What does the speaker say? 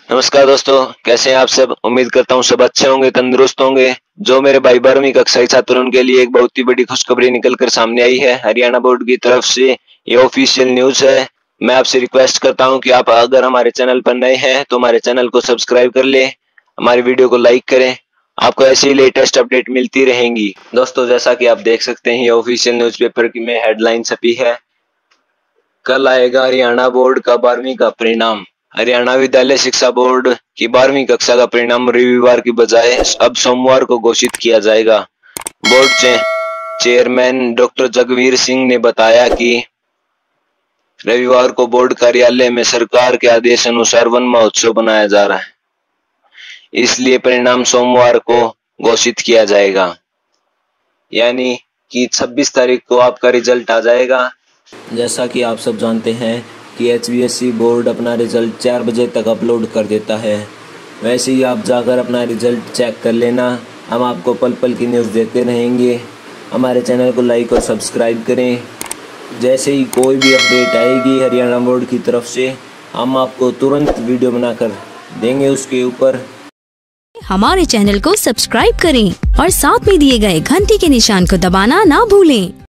नमस्कार दोस्तों, कैसे हैं आप सब। उम्मीद करता हूँ सब अच्छे होंगे, तंदुरुस्त होंगे। जो मेरे भाई 12वीं कक्षा के छात्र हैं, उनके लिए एक बहुत ही बड़ी खुशखबरी निकल कर सामने आई है। हरियाणा बोर्ड की तरफ से ये ऑफिशियल न्यूज है। मैं आपसे रिक्वेस्ट करता हूँ कि आप अगर हमारे चैनल पर नए हैं तो हमारे चैनल को सब्सक्राइब कर ले, हमारी वीडियो को लाइक करें। आपको ऐसी ही लेटेस्ट अपडेट मिलती रहेंगी। दोस्तों, जैसा कि आप देख सकते हैं, ये ऑफिशियल न्यूज़पेपर में हेडलाइन छपी है, कल आएगा हरियाणा बोर्ड का 12वीं का परिणाम। हरियाणा विद्यालय शिक्षा बोर्ड की 12वीं कक्षा का परिणाम रविवार की बजाय अब सोमवार को घोषित किया जाएगा। Board chairman doctor Jagvir Singh ने बताया कि रविवार को बोर्ड कार्यालय में सरकार के आदेश अनुसार वन महोत्सव बनाया जा रहा है, इसलिए परिणाम सोमवार को घोषित किया जाएगा। यानी कि 26 तारीख को आपका रिजल्ट आ जाएगा। जैसा कि आप सब जानते हैं कि HVSC बोर्ड अपना रिजल्ट 4 बजे तक अपलोड कर देता है। वैसे ही आप जाकर अपना रिजल्ट चेक कर लेना। हम आपको पल पल की न्यूज़ देते रहेंगे। हमारे चैनल को लाइक और सब्सक्राइब करें। जैसे ही कोई भी अपडेट आएगी हरियाणा बोर्ड की तरफ से, हम आपको तुरंत वीडियो बनाकर देंगे उसके ऊपर। हमारे चैनल को सब्सक्राइब करें और साथ में दिए गए घंटी के निशान को दबाना ना भूलें।